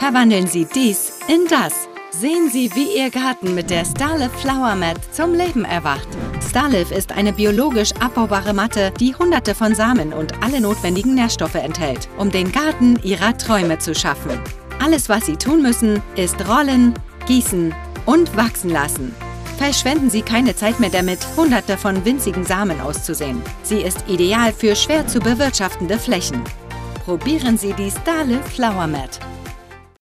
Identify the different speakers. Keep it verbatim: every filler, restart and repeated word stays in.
Speaker 1: Verwandeln Sie dies in das. Sehen Sie, wie Ihr Garten mit der Starlift Flower Mat zum Leben erwacht. Starlift ist eine biologisch abbaubare Matte, die hunderte von Samen und alle notwendigen Nährstoffe enthält, um den Garten Ihrer Träume zu schaffen. Alles, was Sie tun müssen, ist rollen, gießen und wachsen lassen. Verschwenden Sie keine Zeit mehr damit, hunderte von winzigen Samen auszusehen. Sie ist ideal für schwer zu bewirtschaftende Flächen. Probieren Sie die Starlift Flower Mat.